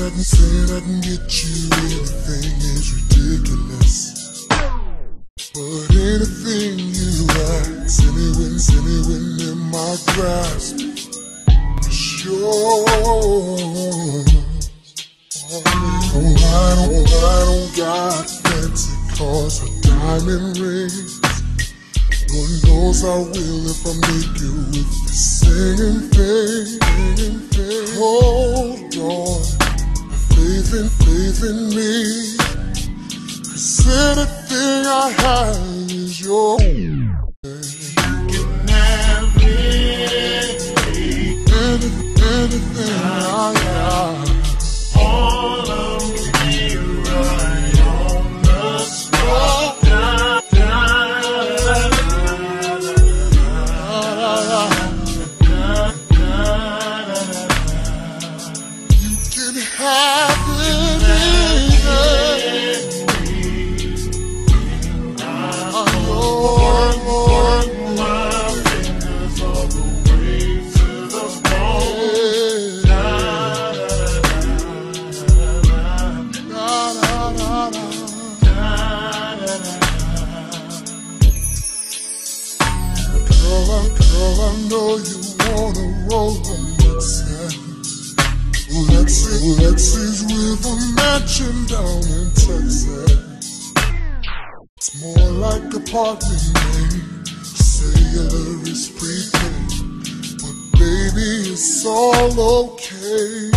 saying I can get you anything is ridiculous. But anything you ask, anyone in my grasp, it's yours. I don't got fancy cars or diamond rings. Lord knows I will if I make you with the singing thing. Hold on, faith in me. 'Cause anything I have is yours. You can have anything I got. All of me right on the spot. Girl, I know you wanna roll on Lexi's with a mansion down in Texas. It's more like apartment name. Cellular is prepaid, but baby, it's all okay.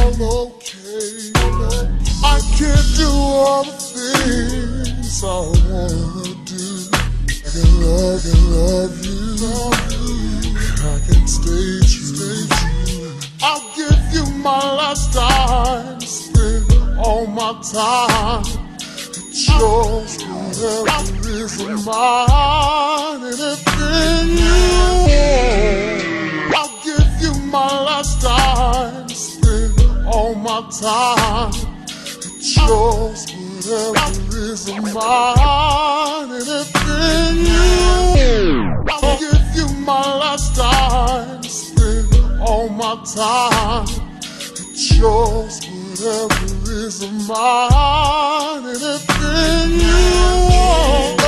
I can't do all the things I wanna do. I can love you, and I can stay true. I'll give you my last dime, spend all my time. It's yours, whatever is mine. Anything you want, I'll give you my last dime, spend all my time. It's yours, whatever is mine. Anything you want, I'll give you my last dime, spend all my time. It's yours, whatever is mine. Anything you want.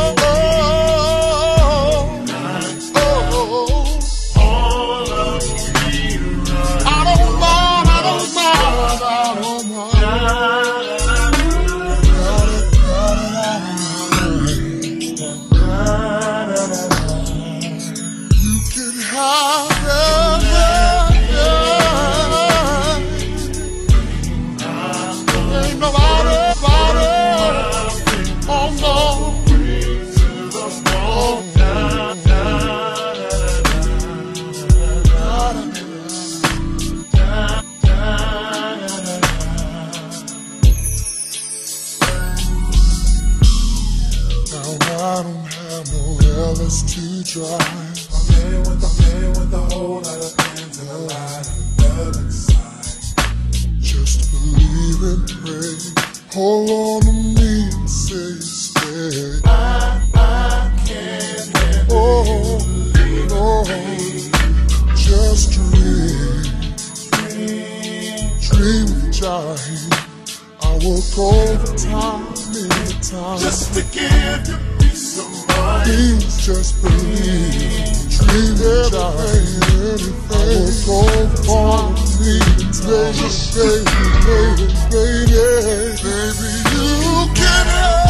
All of me right. I don't mind. You can have I don't have no L's to drive. I'm in with a whole lot of things and a lot of love inside. Just believe and pray. Hold on to me and say stay. I can't handle just dream with Jaheim. I will go over time anytime. Just to give you peace of mind. Please just believe. Dream with Jaheim, anything. I will go over time anytime. Baby, you can have.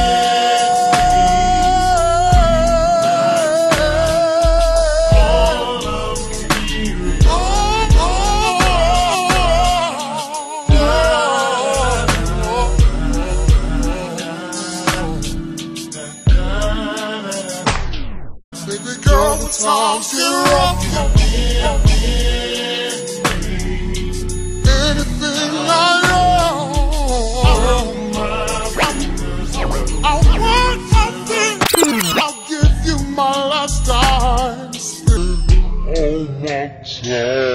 Baby girl, the times get rough. Anything I I'll give you my last dime. Oh my God.